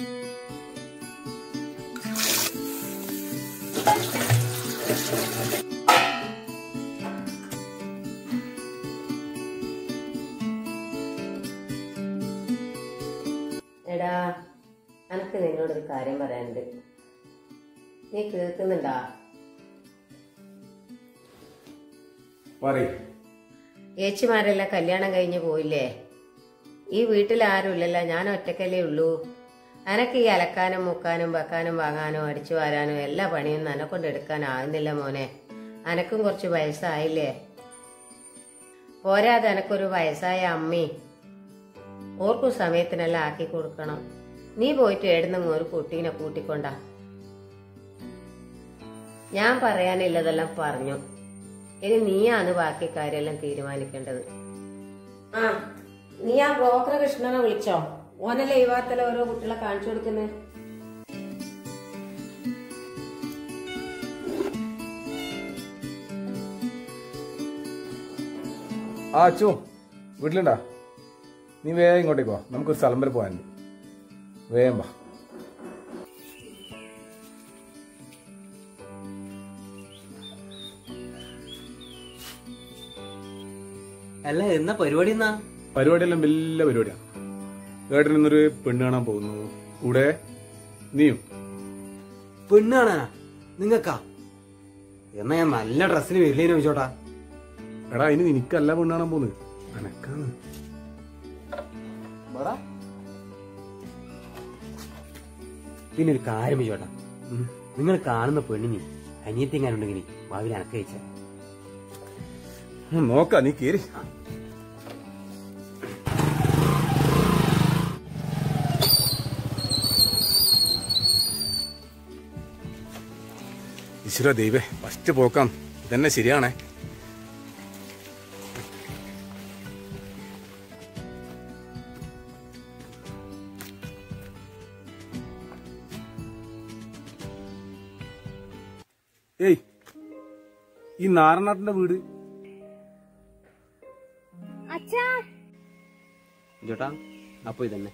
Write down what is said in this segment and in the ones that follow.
എടാ, എനിക്ക് നിന്നോടൊരു കാര്യം പറയാനുണ്ട്. നീ കേൾക്കുന്നുണ്ടാ? ഏച്ചിമാരെല്ലാം കല്യാണം കഴിഞ്ഞ് പോയില്ലേ? ഈ വീട്ടിൽ ആരുമില്ലല്ലോ, ഞാൻ ഒറ്റക്കല്ലേ ഉള്ളൂ. എനക്ക് ഈ അലക്കാനും മുക്കാനും വെക്കാനും വാങ്ങാനോ അടിച്ചു വാരാനോ എല്ലാ പണിയും എന്നെ കൊണ്ട് എടുക്കാനാകുന്നില്ല മോനെ. അനക്കും കുറച്ച് വയസ്സായില്ലേ? പോരാതെ എനക്കൊരു വയസ്സായ അമ്മി ഓർക്കും സമയത്തിനെല്ലാം ആക്കി കൊടുക്കണം. നീ പോയിട്ട് എഴുന്നെങ്കിൽ ഒരു കുട്ടീനെ കൂട്ടിക്കൊണ്ടാ. ഞാൻ പറയാനില്ലതെല്ലാം പറഞ്ഞു. ഇനി നീയാണ് ബാക്കി കാര്യമെല്ലാം തീരുമാനിക്കേണ്ടത്. ആ, നീ ആ ബ്രോക്കർ കൃഷ്ണനെ വിളിച്ചോ? ഓനല്ലേ ഈ ഭാഗത്തല്ല ഓരോ കുട്ടികളെ കാണിച്ചു കൊടുക്കുന്നേ. ആ അച്ചു വീട്ടിലുണ്ടാ? നീ വേഗം ഇങ്ങോട്ടേക്ക് വാ, നമുക്കൊരു സ്ഥലം വരെ പോകാനുണ്ട്. വേഗം വാ. അല്ല, എന്നാ പരിപാടി? എന്നാ പരിപാടിയെല്ലാം വലിയ പരിപാടിയാണ്. ഏട്ടൻ ഇന്നൊരു പെണ്ണ് കാണാൻ പോകുന്നു. കൂടെ നീയും. പെണ്ണ് കാണാനാ നിങ്ങക്കാ? എന്നാ ഞാൻ നല്ല ഡ്രസ്സിന് വരില്ലേന്ന് ചോദിച്ചോട്ടാ. എടാ, ഇനി നിനക്കല്ല പെണ്ണ് കാണാൻ പോകുന്നത്, അനക്കാണ്. പിന്നെ ഒരു കാര്യം ചോദിച്ചോട്ടാ, നിങ്ങൾ കാണുന്ന പെണ്ണിന് അനിയത്തിങ്ങാനുണ്ടെങ്കിൽ ഭാവിയിൽ അനക്ക് അയച്ച നോക്കാം. നീ കേറി. ഈശ്വര ദൈവേ, ഫസ്റ്റ് പോക്കാം. ഇതന്നെ ശരിയാണേ. ഏയ്, ഈ നാരനാട്ടിന്റെ വീട് ചോട്ടാ? അപ്പൊ ഇതന്നെ.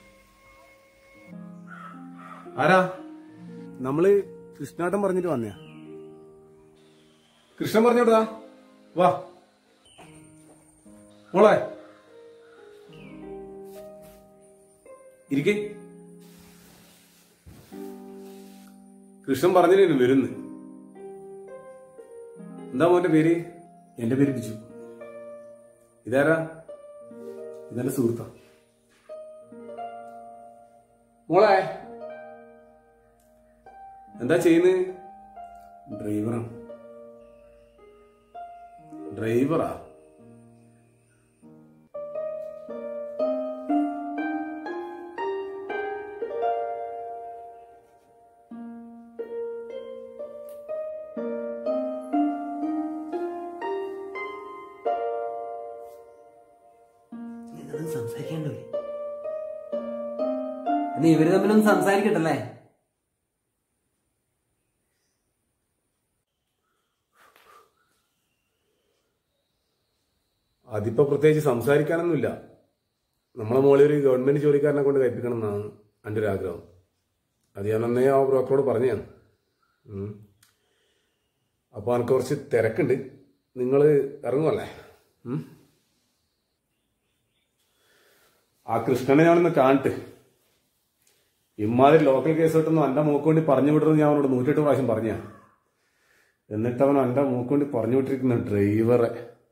ആരാ? നമ്മള് കൃഷ്ണാട്ടൻ പറഞ്ഞിട്ട് വന്നയാ. കൃഷ്ണൻ പറഞ്ഞോട്ടാ, വാ മോളെ ഇരിക്കേ. കൃഷ്ണൻ പറഞ്ഞിരുന്നു വരുന്ന്. എന്താ മോന്റെ പേര്? എന്റെ പേര് ബിജു. ഇതാരാ? ഇതെന്റെ സുഹൃത്താ. മോളെ എന്താ ചെയ്യുന്നത്? ഡ്രൈവറാണ്. ഡ്രൈവറാ? സംസാരിക്കണ്ടേ? നീ ഇവര് തമ്മിലൊന്നും സംസാരിക്കട്ടല്ലേ? അതിപ്പോ പ്രത്യേകിച്ച് സംസാരിക്കാനൊന്നുമില്ല. നമ്മളെ മോളെ ഒരു ഗവൺമെന്റ് ജോലിക്കാരനെ കൊണ്ട് കൽപ്പിക്കണം എന്നാണ് എൻ്റെ ഒരു ആഗ്രഹം. അത് ഞാൻ അന്നേ ആ ബ്രോക്കറോട് പറഞ്ഞതാണ്. അപ്പോൾ എനിക്ക് കുറച്ച് തിരക്കുണ്ട്. നിങ്ങൾ ഇറങ്ങുമല്ലേ? ആ കൃഷ്ണനെ ഞാനൊന്ന് കാണട്ടെ. ഇമാതിരി ലോക്കൽ കേസ് കിട്ടുന്നു എൻ്റെ മൂക്ക് വേണ്ടി പറഞ്ഞു വിടുന്നത് ഞാൻ അവനോട് 108 പ്രാവശ്യം പറഞ്ഞ. എന്നിട്ട് അവൻ എൻ്റെ മൂക്ക് വേണ്ടി പറഞ്ഞു വിട്ടിരിക്കുന്ന ഡ്രൈവറെ.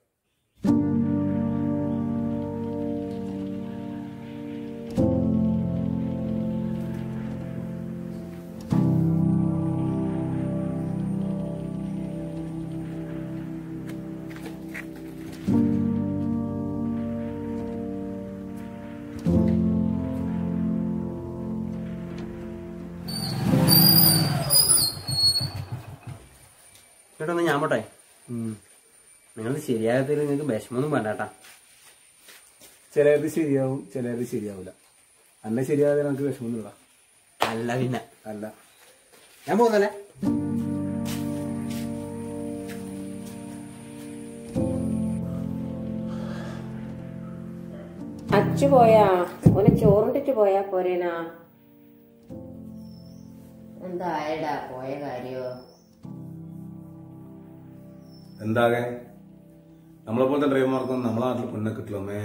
ചേട്ടാ, ഞാൻ പോട്ടെ. നിങ്ങൾ ശരിയാകത്തിൽ നിങ്ങൾക്ക് വിഷമൊന്നും വേണ്ടാട്ടാ. ചിലത് ശരിയാവും, ചിലത് ശരിയാവില്ല. അന്നെ ശരിയാകാതെ നമുക്ക് വിഷമമൊന്നുമില്ല. അല്ല പിന്നെ അല്ല, ഞാൻ പോകുന്നല്ലേ. അച്ചു പോയാ? ഓനെ ചോറുണ്ടിട്ട് പോയാ പോരേനാ? എന്തായടാ പോയ കാര്യോ? എന്താകെ നമ്മളെ പോലത്തെ ഡ്രൈവർമാർക്കൊന്നും നമ്മളെ നാട്ടിൽ പെണ്ണെ കിട്ടില്ലമ്മേ.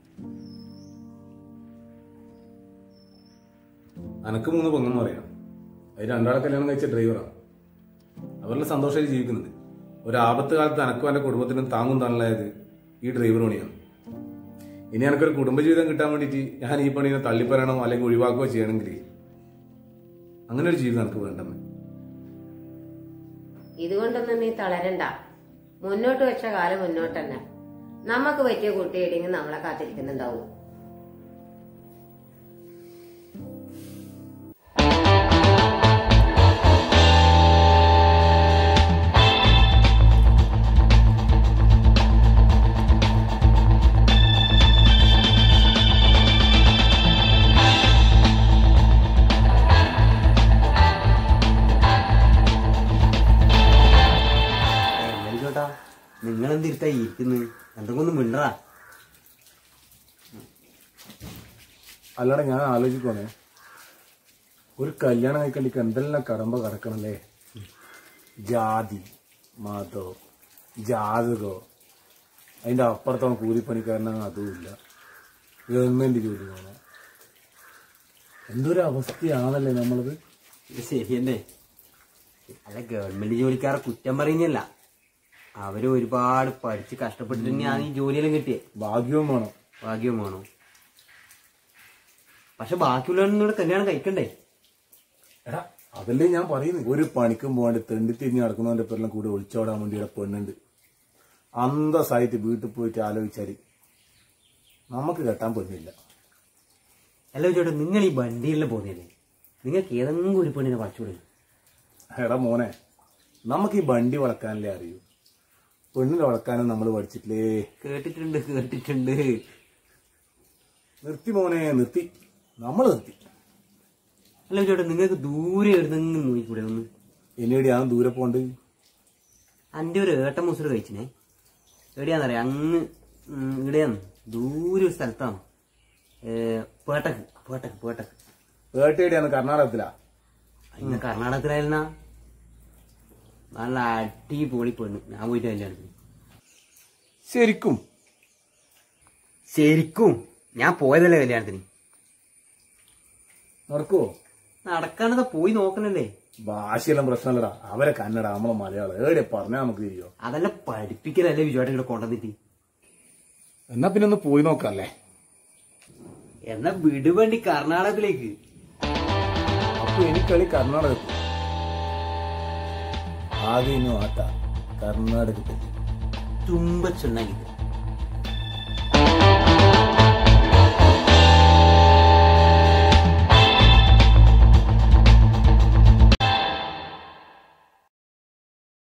അനക്ക് 3 പെങ്ങന്മാർ അറിയാം. അതിൽ 2 ആളെ കല്യാണം കഴിച്ച ഡ്രൈവറാണ്. അവരുടെ സന്തോഷമായിട്ട് ജീവിക്കുന്നുണ്ട്. ഒരു ആപത്ത് കാലത്ത് അനക്കും എന്റെ കുടുംബത്തിനും താങ്ങും തണലായത് ഈ ഡ്രൈവർ പണിയാണ്. ഇനി എനിക്കൊരു കുടുംബജീവിതം കിട്ടാൻ വേണ്ടിയിട്ട് ഞാൻ ഈ പണിയെ തള്ളിപ്പറയണോ അല്ലെങ്കിൽ ഒഴിവാക്കുകയോ ചെയ്യണമെങ്കിൽ അങ്ങനെ ഒരു ജീവിതം എനിക്ക് വേണ്ടമ്മേ. ഇതുകൊണ്ടൊന്നും നീ തളരണ്ട. മുന്നോട്ട് വെച്ച കാലം മുന്നോട്ട് തന്നെ. നമുക്ക് പറ്റിയ കുട്ടിയിടെങ്കിൽ നമ്മളെ കാത്തിരിക്കുന്നുണ്ടാവും. നിങ്ങളെന്തിരുത്താ ഇരിക്കുന്നത്? എന്തൊക്കെ ഒന്ന് മിണ്ടറാ. അല്ലാടെ ഞാൻ ആലോചിക്കുവാണേ, ഒരു കല്യാണം കഴിക്കണ്ടിക്ക് എന്തെല്ലാം കടമ്പ കടക്കണല്ലേ. ജാതി, മതോ, ജാതകോ, അതിന്റെ അപ്പുറത്തോളം കൂലിപ്പണിക്കാരനാണ്, അതുമില്ല. ഗവൺമെന്റ് ജോലി വേണം. എന്തൊരു അവസ്ഥയാണല്ലേ നമ്മളത്. ശരിയല്ലേ? അല്ല, ഗവൺമെന്റ് ജോലിക്കാരെ കുറ്റം പറയുന്നില്ല. അവര് ഒരുപാട് പഠിച്ച് കഷ്ടപ്പെട്ടിട്ട് തന്നെയാണ് ഈ ജോലിയെല്ലാം കിട്ടിയേ. ഭാഗ്യവും വേണം. ഭാഗ്യവും വേണം. പക്ഷെ ബാക്കിയുള്ളവരുടെ കല്യാണം കഴിക്കണ്ടേ? എടാ അതല്ലേ ഞാൻ പറയുന്നത്. ഒരു പണിക്കും പോകാണ്ട് തെണ്ടി തിരിഞ്ഞ് നടക്കുന്നവന്റെ പേരെല്ലാം കൂടെ ഒളിച്ചോടാൻ വേണ്ടി ഇവിടെ പെണ്ണുണ്ട്. അന്തസ്സായിട്ട് വീട്ടിൽ പോയിട്ട് ആലോചിച്ചാല് നമുക്ക് കെട്ടാൻ പെണ്ണില്ല. അല്ല ചേട്ടാ, നിങ്ങൾ ഈ വണ്ടിയെല്ലാം പോകുന്നില്ലേ? നിങ്ങൾക്ക് ഏതെങ്കിലും ഒരു പെണ്ണിനെ വളച്ചുകൂടെ? എടാ മോനെ, നമുക്ക് ഈ വണ്ടി വളക്കാനല്ലേ അറിയൂ. പെണ്ണിനെ വളക്കാനും നമ്മൾ പഠിച്ചിട്ടില്ലേ? കേട്ടിട്ടുണ്ട്. നിർത്തി മോനെ, നിർത്തി. നമ്മൾ നിർത്തി. അല്ല ചേട്ടാ, നിങ്ങൾക്ക് ദൂരെ എഴുതെങ്കിലും നോക്കിക്കൂടെ ഒന്ന്? എന്നേടിയാണ് ദൂരെ പോണ്ട്. അന്റെ ഒരു ഏട്ട മുസറ് കഴിച്ചിനെ. എവിടെയാന്നറിയാം? അങ്ങ് ഇവിടെയാണ്, ദൂരെ ഒരു സ്ഥലത്താണ്. പേട്ടക്ക്. ഏട്ടേടിയാണ്? കർണാടകത്തിലാ? ഇന്ന് കർണാടകത്തിലായിരുന്ന നല്ല അടിപൊളി പെണ്ണ്. ഞാൻ പോയിട്ട് കല്യാണത്തിന്. ശരിക്കും ഞാൻ പോയതല്ലേ കല്യാണത്തിന്. നടക്കുവോ? നടക്കാനത് പോയി നോക്കണല്ലേ. ഭാഷയെല്ലാം പ്രശ്നമല്ലടാ. അവരെ കന്നഡ, നമ്മളെ മലയാളം. ഏടെ പറഞ്ഞാ നമുക്ക് തിരിയോ? അതെല്ലാം പഠിപ്പിക്കലല്ലേ വിജുവായിട്ട് ഇവിടെ കൊണ്ടുവന്നിട്ട്. എന്നാ പിന്നെ ഒന്ന് പോയി നോക്കല്ലേ. എന്നാ വിടുവണ്ടി കർണാടകത്തിലേക്ക്. അപ്പൊ എനിക്കളി കർണാടകത്തിൽ. ആദ്യം ആട്ട കർണാടകത്തിൽ ತುಂಬ ಚೆನ್ನಾಗಿದೆ.